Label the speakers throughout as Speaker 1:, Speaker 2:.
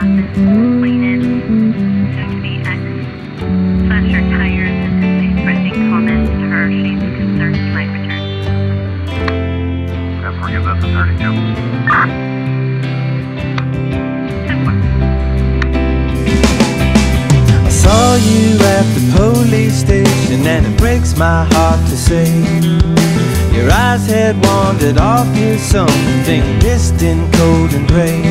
Speaker 1: passes, Cleanan, soon-to-be ex, slashed her tires and expressing comments to her she's concerned she might return.
Speaker 2: That's where you left the 32.
Speaker 3: I saw you at the police station, and it breaks my heart to say your eyes had wandered off to something distant, cold and gray.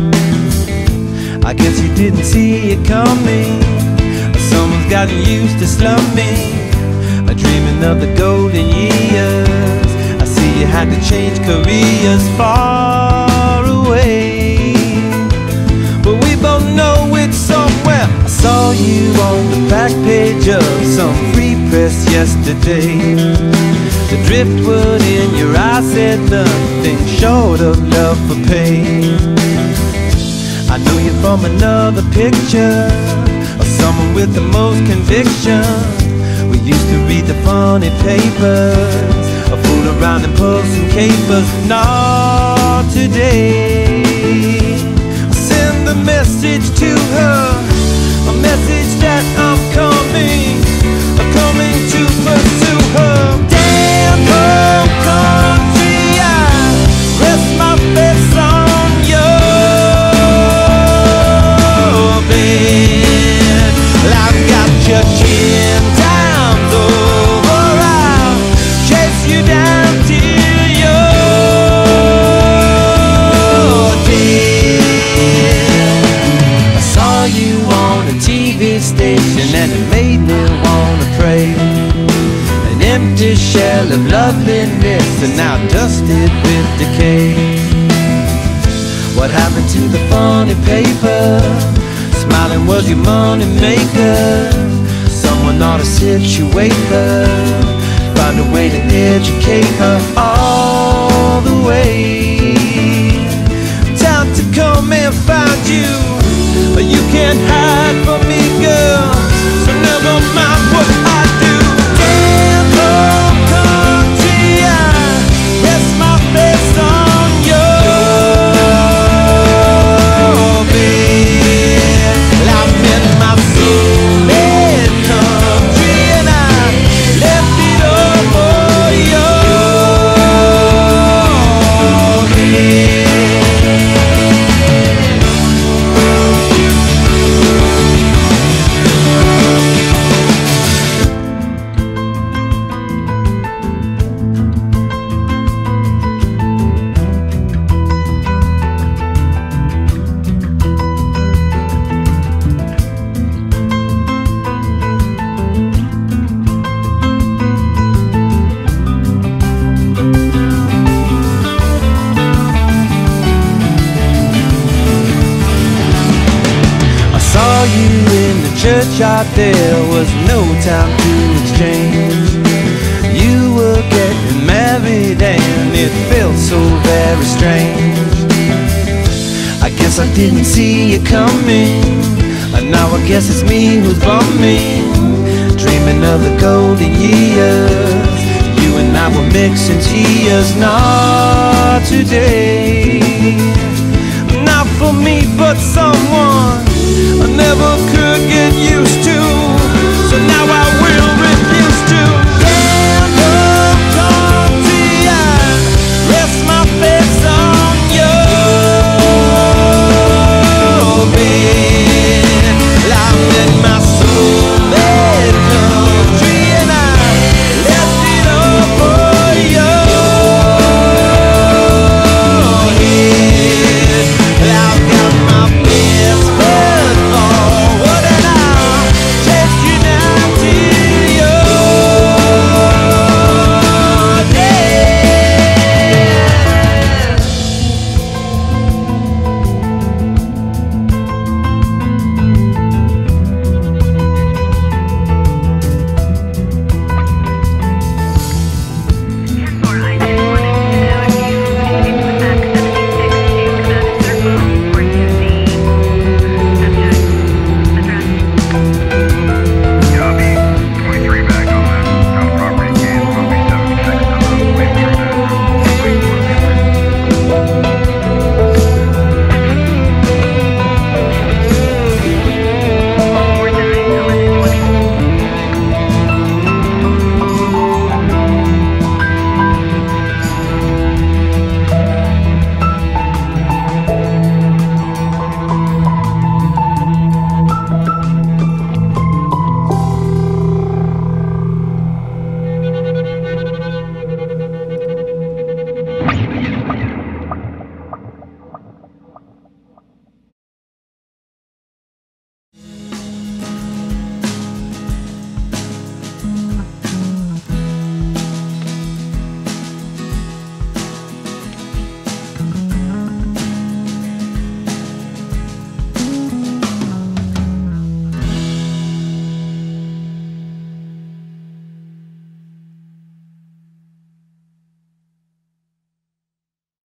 Speaker 3: I guess you didn't see it coming, or someone's gotten used to slumming, or dreaming of the golden years. I see you had to change careers far away, but we both know it's somewhere. I saw you on the back page of some free press yesterday. The driftwood in your eyes said nothing short of love for pain. I know you from another picture, of someone with the most conviction. We used to read the funny papers, or fool around and pull some capers. Not today. I send a message to her, a message that I'm coming to pursue her. Damn home country, I rest my face on your bed. Well, I've got your 10 times over, I'll chase you down till you're dead. I saw you on a TV station, and it made me wanna pray. An empty shell of loveliness, and now dusted with decay. What happened to the funny paper? Smiling was your money maker. Someone ought to situate her, find a way to educate her all the way. Time to come and find you, but you can't hide from me, girl, so never mind what I do. Damn home country, I rest my face on your bed. Well, I'm in my soul-made country, and I left it all for your head. Church out there was no time to exchange. You were getting married and it felt so very strange. I guess I didn't see you coming, and now I guess it's me who's bumming, dreaming of the golden years. You and I were mixing tears. Not today, not for me, but someone I never could